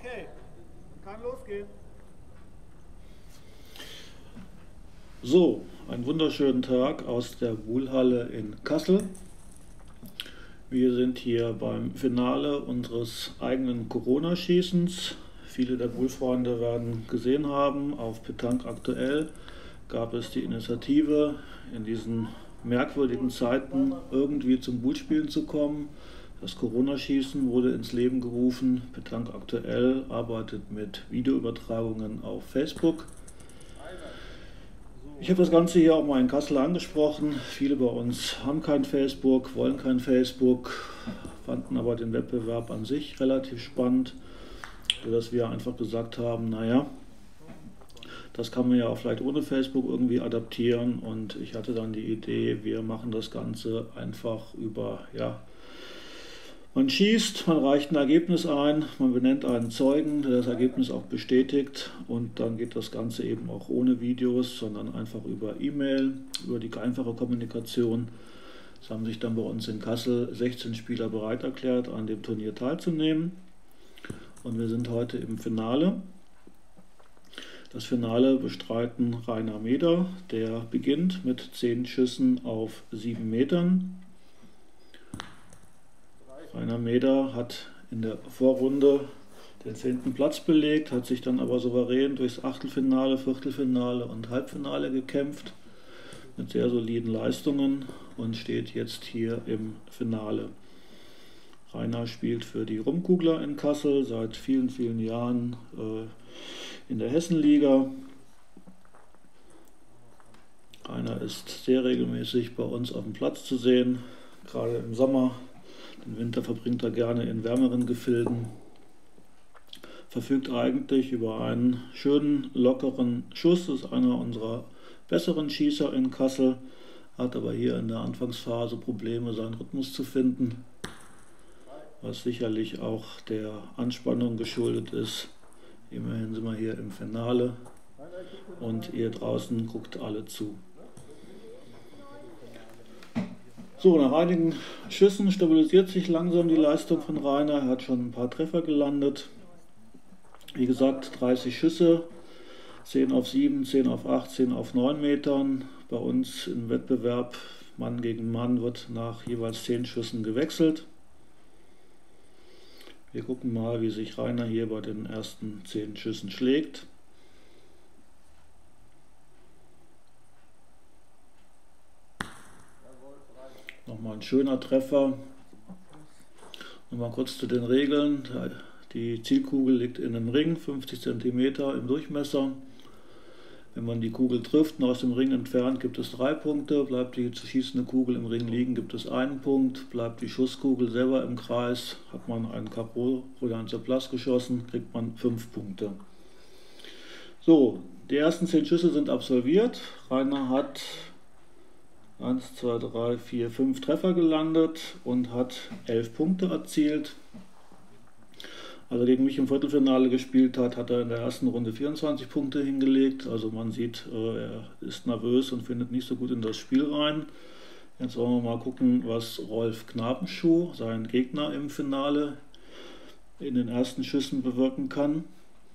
Okay, kann losgehen. So, einen wunderschönen Tag aus der Buhlhalle in Kassel. Wir sind hier beim Finale unseres eigenen Corona-Schießens. Viele der Buhlfreunde werden gesehen haben, auf Petanque Aktuell gab es die Initiative, in diesen merkwürdigen Zeiten irgendwie zum Buhlspielen zu kommen. Das Corona-Schießen wurde ins Leben gerufen. Petanque Aktuell arbeitet mit Videoübertragungen auf Facebook. Ich habe das Ganze hier auch mal in Kassel angesprochen. Viele bei uns haben kein Facebook, wollen kein Facebook, fanden aber den Wettbewerb an sich relativ spannend, sodass wir einfach gesagt haben, naja, das kann man ja auch vielleicht ohne Facebook irgendwie adaptieren, und ich hatte dann die Idee, wir machen das Ganze einfach über, man schießt, man reicht ein Ergebnis ein, man benennt einen Zeugen, der das Ergebnis auch bestätigt, und dann geht das Ganze eben auch ohne Videos, sondern einfach über E-Mail, über die einfache Kommunikation. Es haben sich dann bei uns in Kassel 16 Spieler bereit erklärt, an dem Turnier teilzunehmen, und wir sind heute im Finale. Das Finale bestreiten Rainer Meder, der beginnt mit 10 Schüssen auf 7 Metern. Rainer Meder hat in der Vorrunde den 10. Platz belegt, hat sich dann aber souverän durchs Achtelfinale, Viertelfinale und Halbfinale gekämpft mit sehr soliden Leistungen und steht jetzt hier im Finale. Rainer spielt für die Rumkugler in Kassel seit vielen, vielen Jahren in der Hessenliga. Rainer ist sehr regelmäßig bei uns auf dem Platz zu sehen, gerade im Sommer. Den Winter verbringt er gerne in wärmeren Gefilden. Verfügt eigentlich über einen schönen, lockeren Schuss, ist einer unserer besseren Schießer in Kassel, hat aber hier in der Anfangsphase Probleme, seinen Rhythmus zu finden, was sicherlich auch der Anspannung geschuldet ist. Immerhin sind wir hier im Finale und ihr draußen guckt alle zu. So, nach einigen Schüssen stabilisiert sich langsam die Leistung von Rainer. Er hat schon ein paar Treffer gelandet. Wie gesagt, 30 Schüsse, 10 auf 7, 10 auf 8, 10 auf 9 Metern. Bei uns im Wettbewerb Mann gegen Mann wird nach jeweils 10 Schüssen gewechselt. Wir gucken mal, wie sich Rainer hier bei den ersten 10 Schüssen schlägt. Nochmal ein schöner Treffer. Nochmal kurz zu den Regeln. Die Zielkugel liegt in einem Ring, 50 cm im Durchmesser. Wenn man die Kugel trifft und aus dem Ring entfernt, gibt es 3 Punkte. Bleibt die zu schießende Kugel im Ring liegen, gibt es 1 Punkt. Bleibt die Schusskugel selber im Kreis, hat man einen Capot oder einen Surplus geschossen, kriegt man 5 Punkte. So, die ersten 10 Schüsse sind absolviert. Rainer hat 1, 2, 3, 4, 5 Treffer gelandet und hat 11 Punkte erzielt. Als er gegen mich im Viertelfinale gespielt hat, hat er in der ersten Runde 24 Punkte hingelegt. Also man sieht, er ist nervös und findet nicht so gut in das Spiel rein. Jetzt wollen wir mal gucken, was Rolf Knapenschuh, sein Gegner im Finale, in den ersten Schüssen bewirken kann.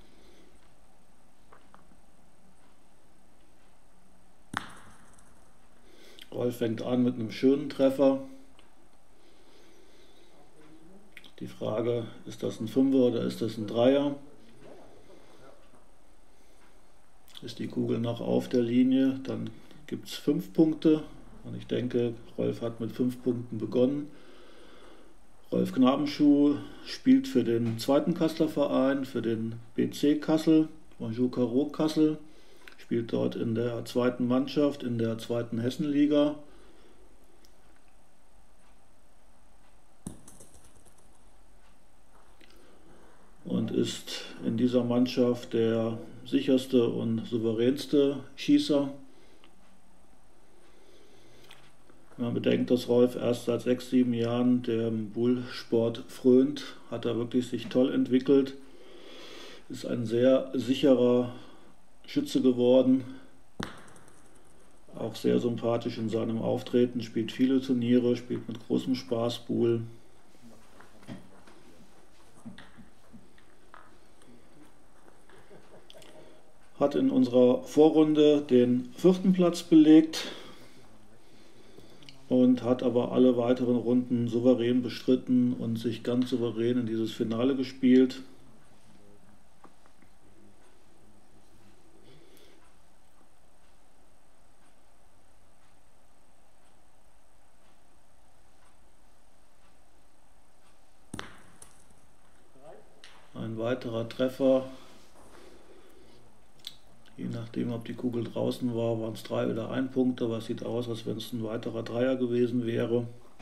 Rolf fängt an mit einem schönen Treffer. Die Frage, ist das ein Fünfer oder ist das ein Dreier? Ist die Kugel noch auf der Linie, dann gibt es 5 Punkte. Und ich denke, Rolf hat mit 5 Punkten begonnen. Rolf Knapenschuh spielt für den zweiten Kasseler Verein, für den BC Kassel, Bonjour Caro Kassel. Spielt dort in der zweiten Mannschaft, in der zweiten Hessenliga. Und ist in dieser Mannschaft der sicherste und souveränste Schießer. Wenn man bedenkt, dass Rolf erst seit 6, 7 Jahren dem Buhlsport frönt, hat er wirklich sich toll entwickelt. Ist ein sehr sicherer Schütze geworden, auch sehr sympathisch in seinem Auftreten, spielt viele Turniere, spielt mit großem Spaß Buhl. hat in unserer Vorrunde den 4. Platz belegt und hat aber alle weiteren Runden souverän bestritten und sich ganz souverän in dieses Finale gespielt. Ein weiterer Treffer. Je nachdem, ob die Kugel draußen war, waren es 3 oder 1 Punkt, aber es sieht aus, als wenn es ein weiterer Dreier gewesen wäre.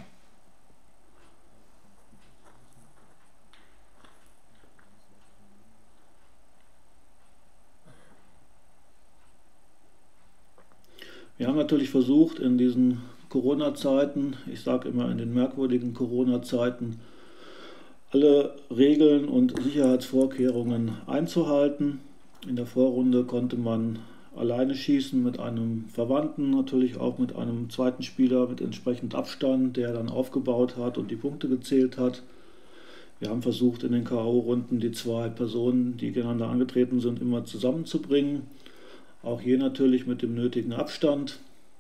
Wir haben natürlich versucht, in diesen Corona-Zeiten, ich sage immer in den merkwürdigen Corona-Zeiten, alle Regeln und Sicherheitsvorkehrungen einzuhalten. In der Vorrunde konnte man alleine schießen mit einem Verwandten, natürlich auch mit einem zweiten Spieler mit entsprechend Abstand, der dann aufgebaut hat und die Punkte gezählt hat. Wir haben versucht, in den K.O.-Runden die 2 Personen, die gegeneinander angetreten sind, immer zusammenzubringen. Auch hier natürlich mit dem nötigen Abstand.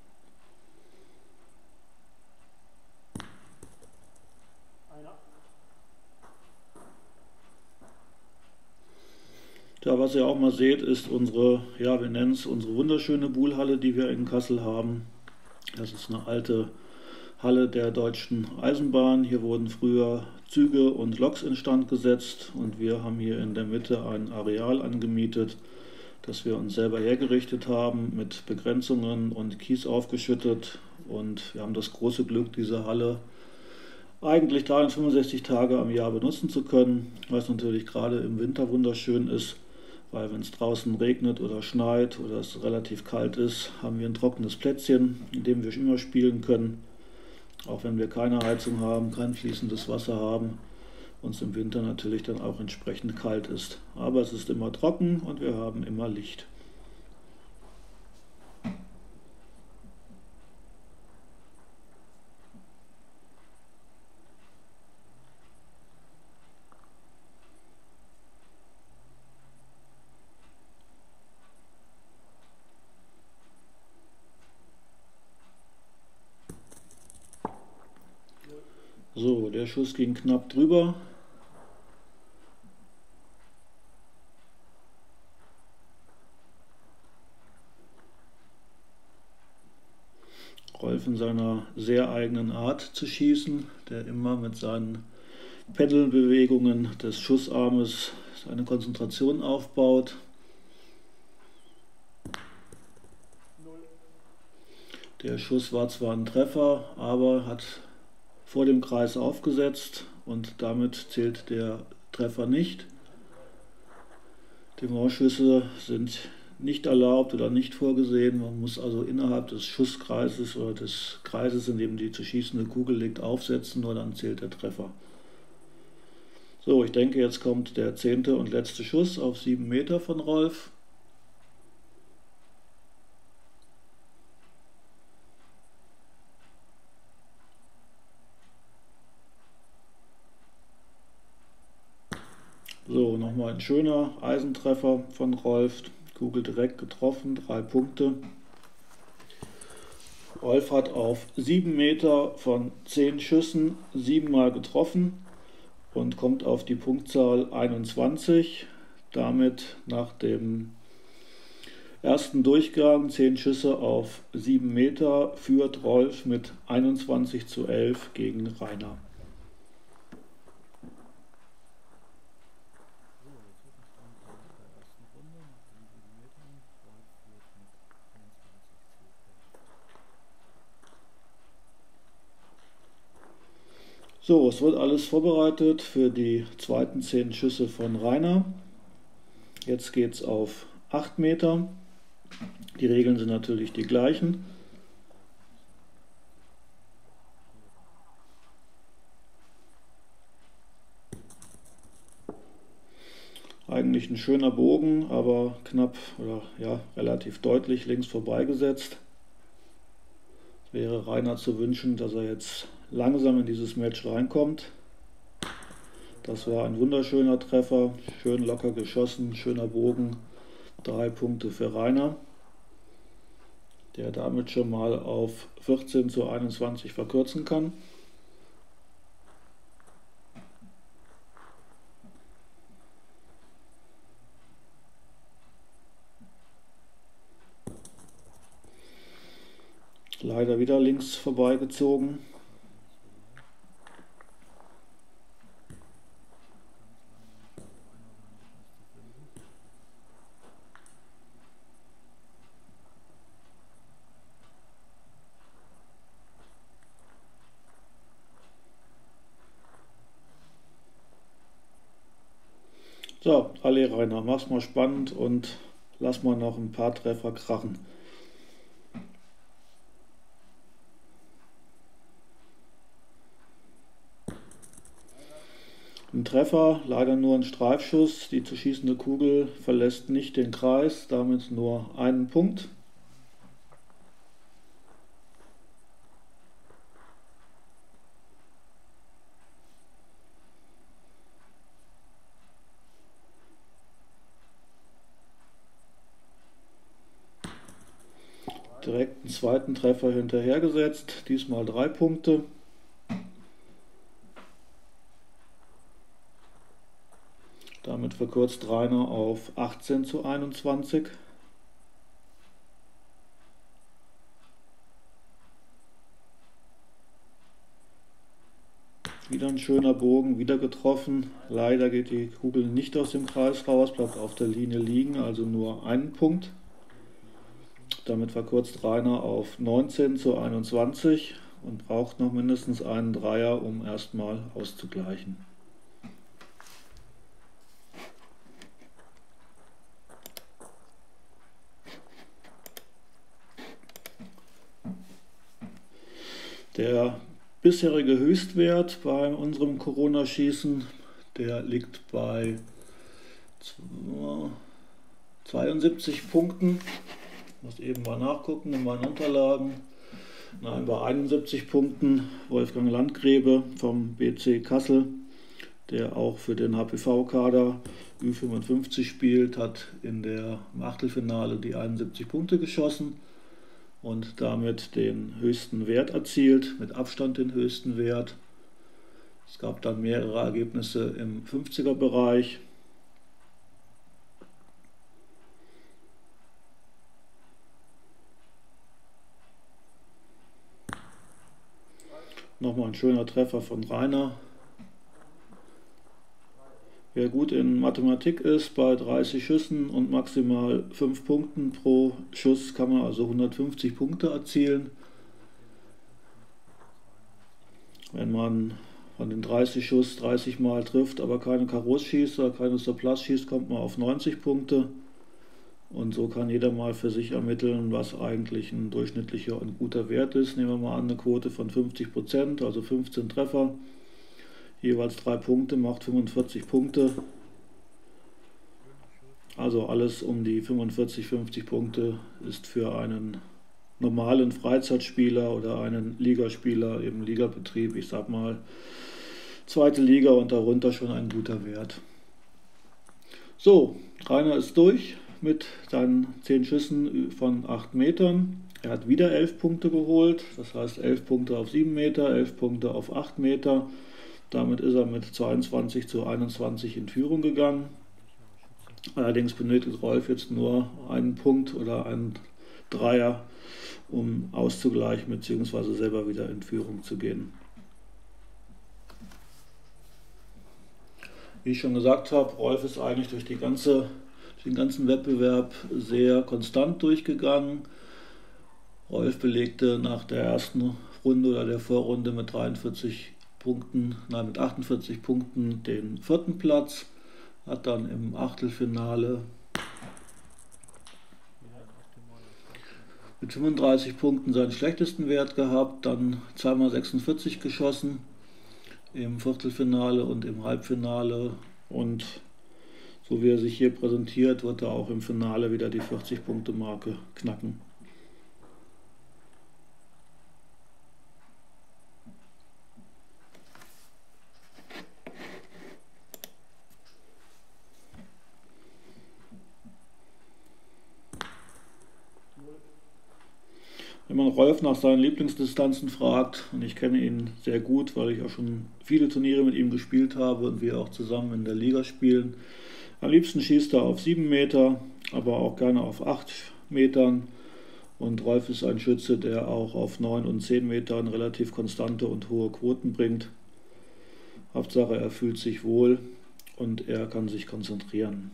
Ja, was ihr auch mal seht, ist unsere, ja, wir nennen es unsere wunderschöne Buhlhalle, die wir in Kassel haben. Das ist eine alte Halle der Deutschen Eisenbahn. Hier wurden früher Züge und Loks instand gesetzt und wir haben hier in der Mitte ein Areal angemietet, das wir uns selber hergerichtet haben, mit Begrenzungen und Kies aufgeschüttet, und wir haben das große Glück, diese Halle eigentlich 365 Tage am Jahr benutzen zu können, was natürlich gerade im Winter wunderschön ist, weil wenn es draußen regnet oder schneit oder es relativ kalt ist, haben wir ein trockenes Plätzchen, in dem wir immer spielen können, auch wenn wir keine Heizung haben, kein fließendes Wasser haben und es im Winter natürlich dann auch entsprechend kalt ist. Aber es ist immer trocken und wir haben immer Licht. So, der Schuss ging knapp drüber. Rolf in seiner sehr eigenen Art zu schießen, der immer mit seinen Pendelbewegungen des Schussarmes seine Konzentration aufbaut. Der Schuss war zwar ein Treffer, aber hat vor dem Kreis aufgesetzt und damit zählt der Treffer nicht. Demontschüsse sind nicht erlaubt oder nicht vorgesehen. Man muss also innerhalb des Schusskreises oder des Kreises, in dem die zu schießende Kugel liegt, aufsetzen, nur dann zählt der Treffer. So, ich denke, jetzt kommt der 10. und letzte Schuss auf 7 Meter von Rolf. So, nochmal ein schöner Eisentreffer von Rolf. Kugel direkt getroffen, 3 Punkte. Rolf hat auf 7 Meter von 10 Schüssen 7 Mal getroffen und kommt auf die Punktzahl 21. Damit nach dem ersten Durchgang 10 Schüsse auf 7 Meter führt Rolf mit 21:11 gegen Rainer. So, es wird alles vorbereitet für die zweiten 10 Schüsse von Rainer. Jetzt geht es auf 8 Meter. Die Regeln sind natürlich die gleichen. Eigentlich ein schöner Bogen, aber knapp oder ja, relativ deutlich links vorbeigesetzt. Es wäre Rainer zu wünschen, dass er jetzt langsam in dieses Match reinkommt. Das war ein wunderschöner Treffer, schön locker geschossen, schöner Bogen, 3 Punkte für Rainer, der damit schon mal auf 14:21 verkürzen kann. Leider wieder links vorbeigezogen. So, alle Rainer, mach's mal spannend und lass mal noch ein paar Treffer krachen. Ein Treffer, leider nur ein Streifschuss. Die zu schießende Kugel verlässt nicht den Kreis, damit nur einen Punkt. Direkt einen zweiten Treffer hinterhergesetzt, diesmal 3 Punkte. Damit verkürzt Rainer auf 18:21. Wieder ein schöner Bogen, wieder getroffen. Leider geht die Kugel nicht aus dem Kreis raus, bleibt auf der Linie liegen, also nur einen Punkt. Damit verkürzt Rainer auf 19:21 und braucht noch mindestens einen Dreier, um erstmal auszugleichen. Der bisherige Höchstwert bei unserem Corona-Schießen, der liegt bei 72 Punkten. Ich muss eben mal nachgucken in meinen Unterlagen. Nein, bei 71 Punkten. Wolfgang Landgrebe vom BC Kassel, der auch für den HPV-Kader Ü55 spielt, hat im Achtelfinale die 71 Punkte geschossen und damit den höchsten Wert erzielt, mit Abstand den höchsten Wert. Es gab dann mehrere Ergebnisse im 50er-Bereich. Nochmal ein schöner Treffer von Rainer. Wer gut in Mathematik ist, bei 30 Schüssen und maximal 5 Punkten pro Schuss kann man also 150 Punkte erzielen. Wenn man von den 30 Schuss 30 Mal trifft, aber keine Karos schießt oder keine Surplus schießt, kommt man auf 90 Punkte. Und so kann jeder mal für sich ermitteln, was eigentlich ein durchschnittlicher und guter Wert ist. Nehmen wir mal an, eine Quote von 50%, also 15 Treffer. Jeweils 3 Punkte macht 45 Punkte. Also alles um die 45, 50 Punkte ist für einen normalen Freizeitspieler oder einen Ligaspieler im Ligabetrieb, ich sag mal, zweite Liga und darunter schon ein guter Wert. So, Rainer ist durch mit seinen 10 Schüssen von 8 Metern. Er hat wieder 11 Punkte geholt, das heißt 11 Punkte auf 7 Meter, 11 Punkte auf 8 Meter. Damit ist er mit 22:21 in Führung gegangen. Allerdings benötigt Rolf jetzt nur einen Punkt oder einen Dreier, um auszugleichen bzw. selber wieder in Führung zu gehen. Wie ich schon gesagt habe, Rolf ist eigentlich durch den ganzen Wettbewerb sehr konstant durchgegangen. Rolf belegte nach der ersten Runde oder der Vorrunde mit 48 Punkten den 4. Platz, hat dann im Achtelfinale mit 35 Punkten seinen schlechtesten Wert gehabt, dann zweimal 46 geschossen im Viertelfinale und im Halbfinale, und so wie er sich hier präsentiert, wird er auch im Finale wieder die 40-Punkte-Marke knacken. Wenn man Rolf nach seinen Lieblingsdistanzen fragt, und ich kenne ihn sehr gut, weil ich auch schon viele Turniere mit ihm gespielt habe und wir auch zusammen in der Liga spielen, am liebsten schießt er auf 7 Meter, aber auch gerne auf 8 Metern. Und Rolf ist ein Schütze, der auch auf 9 und 10 Metern relativ konstante und hohe Quoten bringt. Hauptsache, er fühlt sich wohl und er kann sich konzentrieren.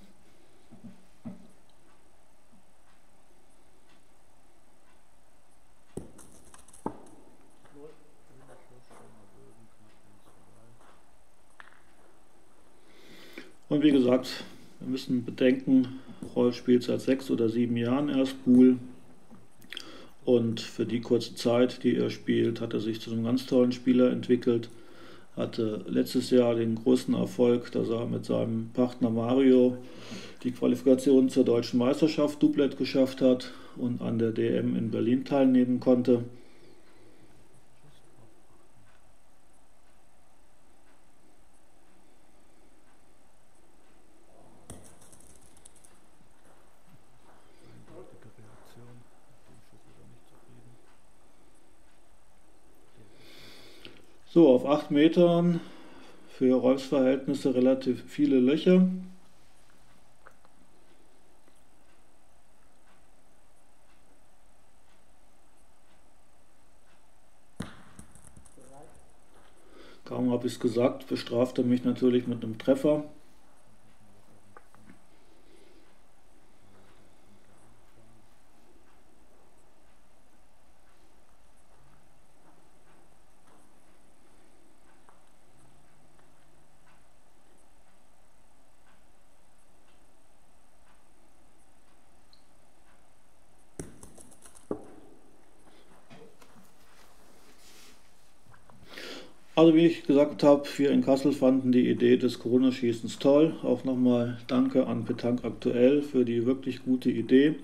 Und wie gesagt, wir müssen bedenken, Rolf spielt seit 6 oder 7 Jahren erst Pool. Und für die kurze Zeit, die er spielt, hat er sich zu einem ganz tollen Spieler entwickelt. Hatte letztes Jahr den großen Erfolg, dass er mit seinem Partner Mario die Qualifikation zur Deutschen Meisterschaft Doublet geschafft hat und an der DM in Berlin teilnehmen konnte. So, auf 8 Metern für Rolfs Verhältnisse relativ viele Löcher. Kaum habe ich es gesagt, bestraft er mich natürlich mit einem Treffer. Also wie ich gesagt habe, wir in Kassel fanden die Idee des Corona-Schießens toll. Auch nochmal danke an Petanque Aktuell für die wirklich gute Idee.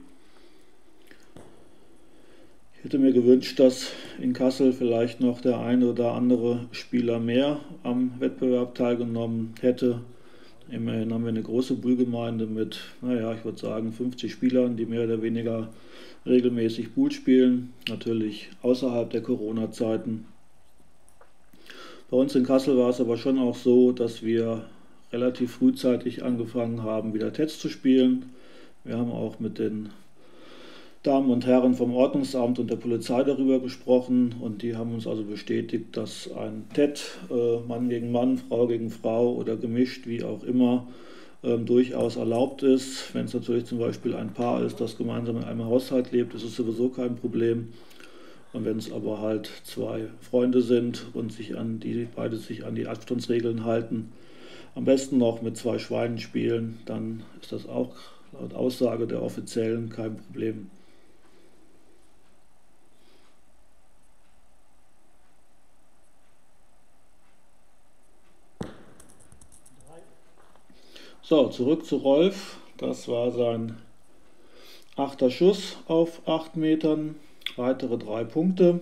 Ich hätte mir gewünscht, dass in Kassel vielleicht noch der eine oder andere Spieler mehr am Wettbewerb teilgenommen hätte. Immerhin haben wir eine große Poolgemeinde mit, naja, ich würde sagen 50 Spielern, die mehr oder weniger regelmäßig Pool spielen. Natürlich außerhalb der Corona-Zeiten. Bei uns in Kassel war es aber schon auch so, dass wir relativ frühzeitig angefangen haben, wieder TEDs zu spielen. Wir haben auch mit den Damen und Herren vom Ordnungsamt und der Polizei darüber gesprochen und die haben uns also bestätigt, dass ein TED, Mann gegen Mann, Frau gegen Frau oder gemischt, wie auch immer, durchaus erlaubt ist. Wenn es natürlich zum Beispiel ein Paar ist, das gemeinsam in einem Haushalt lebt, ist es sowieso kein Problem. Und wenn es aber halt zwei Freunde sind und beide sich an die Abstandsregeln halten, am besten noch mit 2 Schweinen spielen, dann ist das auch laut Aussage der Offiziellen kein Problem. So, zurück zu Rolf. Das war sein 8. Schuss auf 8 Metern. Weitere 3 Punkte.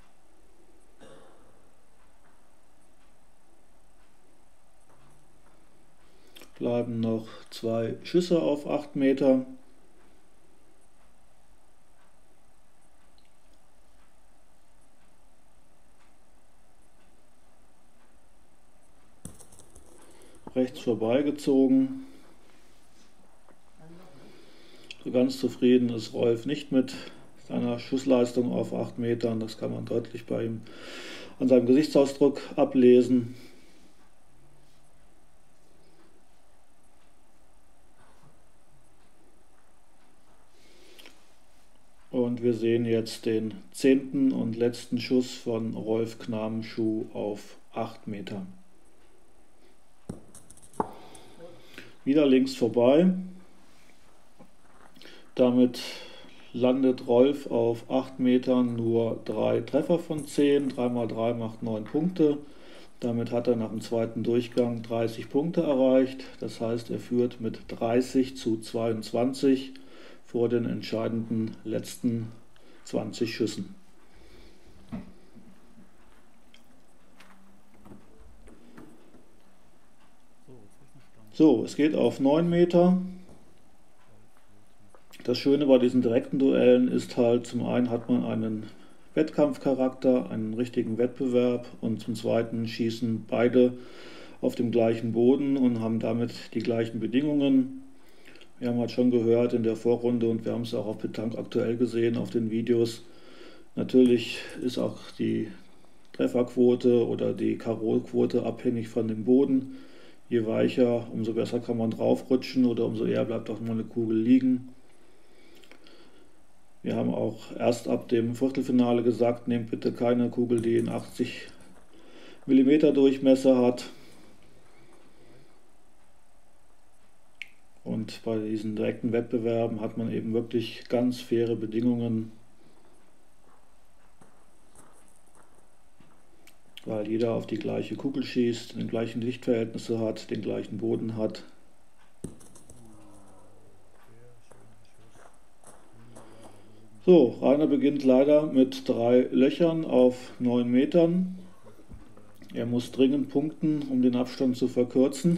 Bleiben noch 2 Schüsse auf 8 Meter. Rechts vorbeigezogen. So ganz zufrieden ist Rolf nicht mit seiner Schussleistung auf 8 Metern. Das kann man deutlich bei ihm an seinem Gesichtsausdruck ablesen. Und wir sehen jetzt den 10. und letzten Schuss von Rolf Knamenschuh auf 8 Meter. Wieder links vorbei. Damit landet Rolf auf 8 Metern nur 3 Treffer von 10. 3 mal 3 macht 9 Punkte. Damit hat er nach dem zweiten Durchgang 30 Punkte erreicht. Das heißt, er führt mit 30:22 vor den entscheidenden letzten 20 Schüssen. So, es geht auf 9 Meter. Das Schöne bei diesen direkten Duellen ist halt, zum einen hat man einen Wettkampfcharakter, einen richtigen Wettbewerb, und zum Zweiten schießen beide auf dem gleichen Boden und haben damit die gleichen Bedingungen. Wir haben halt schon gehört in der Vorrunde, und wir haben es auch auf Petanque aktuell gesehen auf den Videos, natürlich ist auch die Trefferquote oder die Karo-Quote abhängig von dem Boden. Je weicher, umso besser kann man draufrutschen, oder umso eher bleibt auch mal eine Kugel liegen. Wir haben auch erst ab dem Viertelfinale gesagt, nehmt bitte keine Kugel, die einen 80 mm Durchmesser hat. Und bei diesen direkten Wettbewerben hat man eben wirklich ganz faire Bedingungen, weil jeder auf die gleiche Kugel schießt, die gleichen Lichtverhältnisse hat, den gleichen Boden hat. So, Rainer beginnt leider mit 3 Löchern auf 9 Metern. Er muss dringend punkten, um den Abstand zu verkürzen.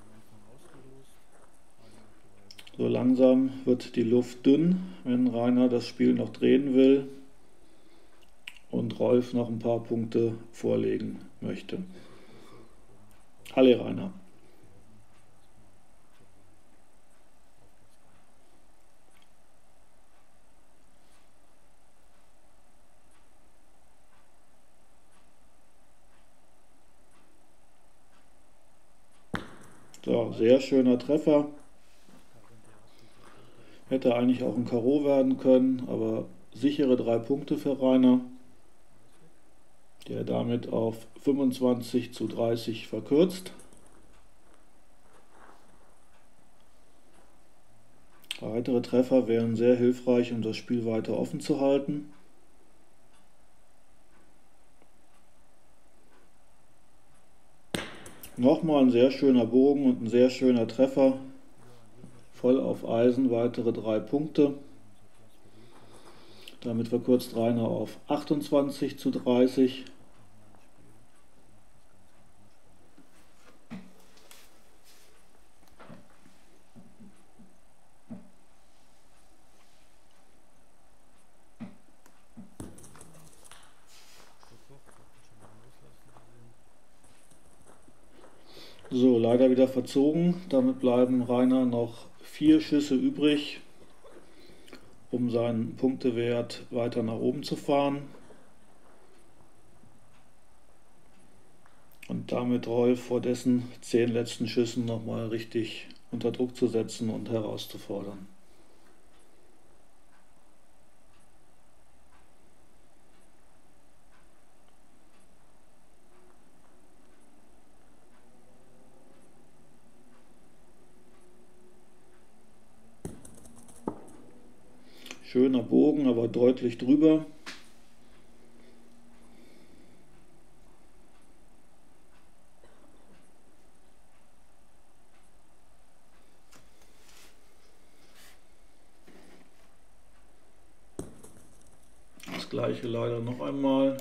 So langsam wird die Luft dünn, wenn Rainer das Spiel noch drehen will und Rolf noch ein paar Punkte vorlegen möchte. Halle, Rainer. So, sehr schöner Treffer. Hätte eigentlich auch ein Karo werden können, aber sichere 3 Punkte für Rainer, der damit auf 25:30 verkürzt. Weitere Treffer wären sehr hilfreich, um das Spiel weiter offen zu halten. Nochmal ein sehr schöner Bogen und ein sehr schöner Treffer. Voll auf Eisen, weitere 3 Punkte. Damit verkürzt Rainer auf 28:30. So, leider wieder verzogen. Damit bleiben Rainer noch 4 Schüsse übrig, um seinen Punktewert weiter nach oben zu fahren. Und damit Rolf vor dessen 10 letzten Schüssen nochmal richtig unter Druck zu setzen und herauszufordern. Schöner Bogen, aber deutlich drüber. Das gleiche leider noch einmal.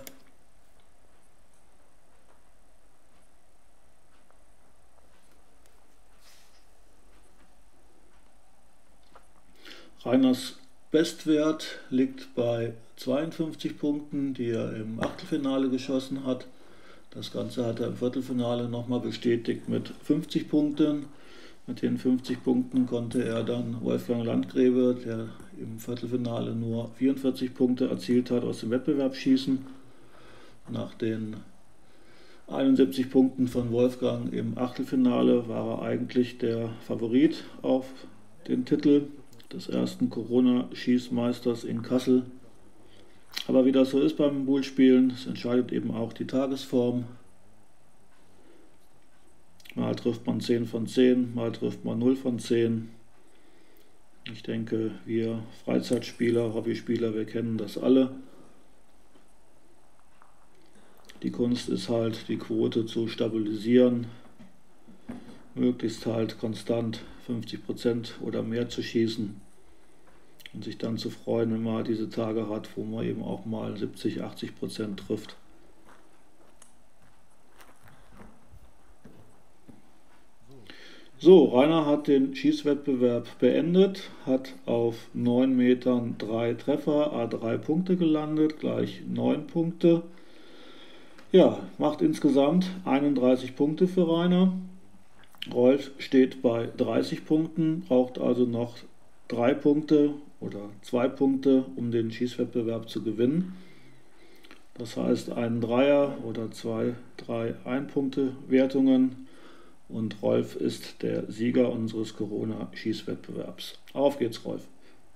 Rainers Bestwert liegt bei 52 Punkten, die er im Achtelfinale geschossen hat. Das Ganze hat er im Viertelfinale nochmal bestätigt mit 50 Punkten. Mit den 50 Punkten konnte er dann Wolfgang Landgrebe, der im Viertelfinale nur 44 Punkte erzielt hat, aus dem Wettbewerb schießen. Nach den 71 Punkten von Wolfgang im Achtelfinale war er eigentlich der Favorit auf den Titel des ersten Corona-Schießmeisters in Kassel. Aber wie das so ist beim Bullspielen, es entscheidet eben auch die Tagesform. Mal trifft man 10 von 10, mal trifft man 0 von 10. Ich denke, wir Freizeitspieler, Hobbyspieler, wir kennen das alle. Die Kunst ist halt, die Quote zu stabilisieren, möglichst halt konstant 50% oder mehr zu schießen und sich dann zu freuen, wenn man diese Tage hat, wo man eben auch mal 70-80% trifft. So, Rainer hat den Schießwettbewerb beendet, hat auf 9 Metern 3 Treffer, A3 Punkte gelandet, gleich 9 Punkte. Ja, macht insgesamt 31 Punkte für Rainer. Rolf steht bei 30 Punkten, braucht also noch 3 Punkte oder 2 Punkte, um den Schießwettbewerb zu gewinnen. Das heißt, einen Dreier oder 2, 3 Ein-Punkte-Wertungen. Und Rolf ist der Sieger unseres Corona-Schießwettbewerbs. Auf geht's, Rolf.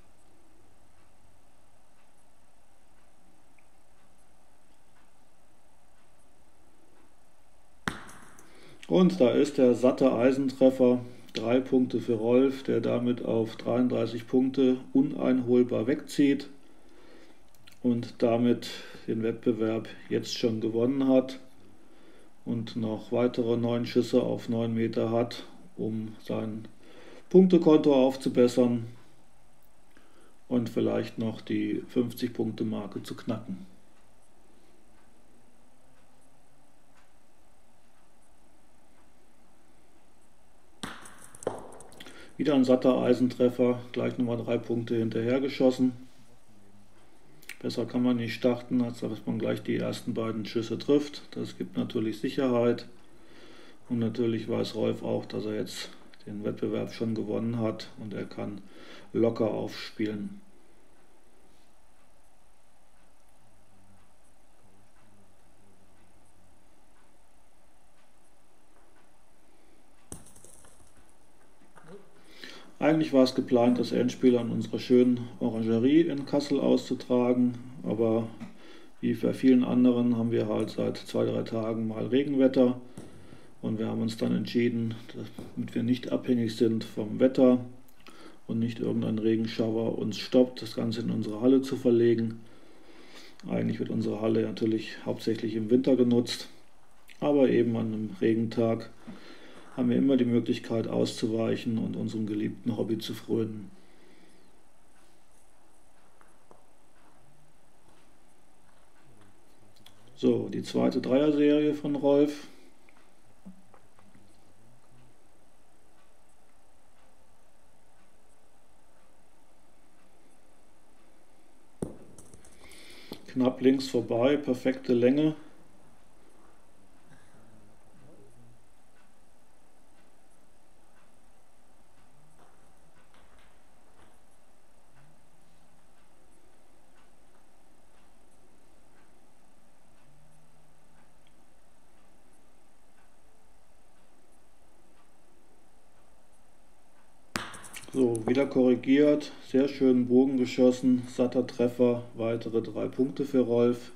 Und da ist der satte Eisentreffer. 3 Punkte für Rolf, der damit auf 33 Punkte uneinholbar wegzieht und damit den Wettbewerb jetzt schon gewonnen hat und noch weitere 9 Schüsse auf 9 Meter hat, um sein Punktekonto aufzubessern und vielleicht noch die 50-Punkte-Marke zu knacken. Wieder ein satter Eisentreffer, gleich nochmal 3 Punkte hinterher geschossen. Besser kann man nicht starten, als dass man gleich die ersten beiden Schüsse trifft. Das gibt natürlich Sicherheit. Und natürlich weiß Rolf auch, dass er jetzt den Wettbewerb schon gewonnen hat und er kann locker aufspielen. Eigentlich war es geplant, das Endspiel an unserer schönen Orangerie in Kassel auszutragen, aber wie bei vielen anderen haben wir halt seit 2, 3 Tagen mal Regenwetter und wir haben uns dann entschieden, damit wir nicht abhängig sind vom Wetter und nicht irgendein Regenschauer uns stoppt, das Ganze in unsere Halle zu verlegen. Eigentlich wird unsere Halle natürlich hauptsächlich im Winter genutzt, aber eben an einem Regentag haben wir immer die Möglichkeit auszuweichen und unserem geliebten Hobby zu frönen. So, die zweite Dreierserie von Rolf. Knapp links vorbei, perfekte Länge. So, wieder korrigiert, sehr schön Bogen geschossen, satter Treffer, weitere 3 Punkte für Rolf.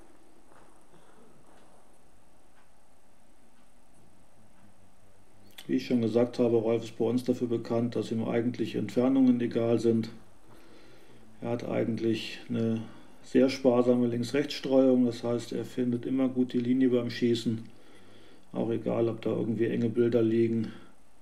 Wie ich schon gesagt habe, Rolf ist bei uns dafür bekannt, dass ihm eigentlich Entfernungen egal sind. Er hat eigentlich eine sehr sparsame Links-Rechts-Streuung, das heißt, er findet immer gut die Linie beim Schießen, auch egal, ob da irgendwie enge Bilder liegen.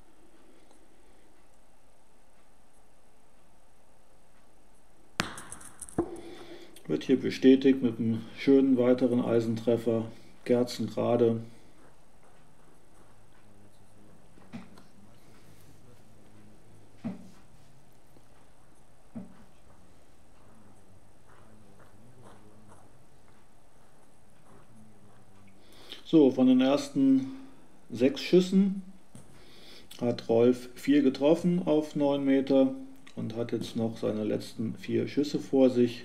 Wird hier bestätigt mit einem schönen weiteren Eisentreffer, kerzengerade. So, von den ersten 6 Schüssen hat Rolf 4 getroffen auf 9 Meter und hat jetzt noch seine letzten 4 Schüsse vor sich.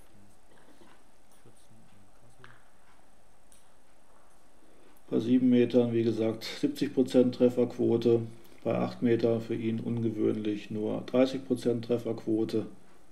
Bei 7 Metern, wie gesagt, 70% Trefferquote, bei 8 Meter für ihn ungewöhnlich nur 30% Trefferquote.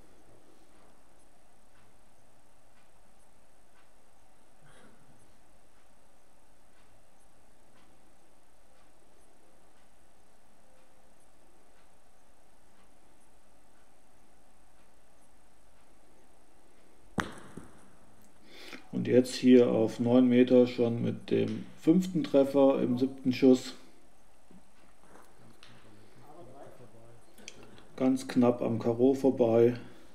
Und jetzt hier auf 9 Meter schon mit dem 5. Treffer im 7. Schuss. Ganz knapp am Karo vorbei.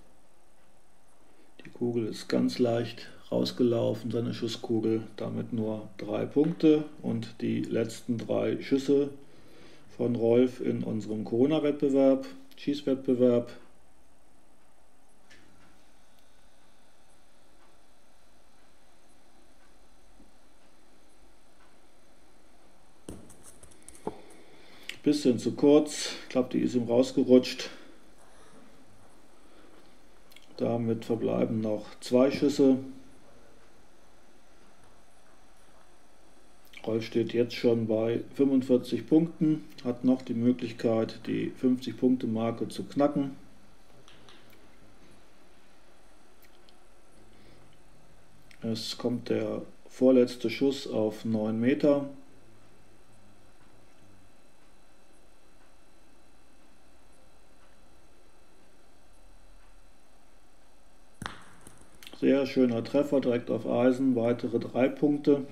Die Kugel ist ganz leicht rausgelaufen, seine Schusskugel. Damit nur 3 Punkte und die letzten 3 Schüsse von Rolf in unserem Corona-Wettbewerb, Schießwettbewerb. Bisschen zu kurz, ich glaube, die ist ihm rausgerutscht. Damit verbleiben noch 2 Schüsse. Rolf steht jetzt schon bei 45 Punkten, hat noch die Möglichkeit, die 50-Punkte-Marke zu knacken. Es kommt der vorletzte Schuss auf 9 Meter. Sehr schöner Treffer, direkt auf Eisen, weitere 3 Punkte.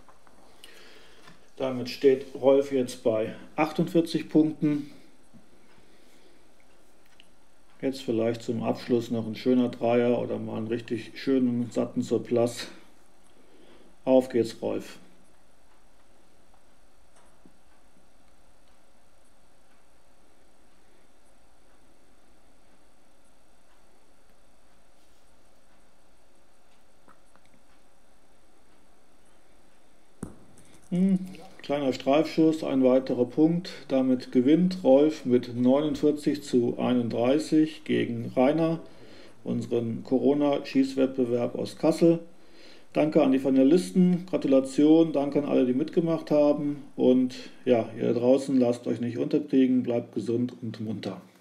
Damit steht Rolf jetzt bei 48 Punkten. Jetzt vielleicht zum Abschluss noch ein schöner Dreier oder mal einen richtig schönen, satten Surplus. Auf geht's, Rolf. Kleiner Streifschuss, ein weiterer Punkt. Damit gewinnt Rolf mit 49:31 gegen Rainer, unseren Corona-Schießwettbewerb aus Kassel. Danke an die Finalisten, Gratulation, danke an alle, die mitgemacht haben. Und ja, ihr da draußen, lasst euch nicht unterkriegen, bleibt gesund und munter.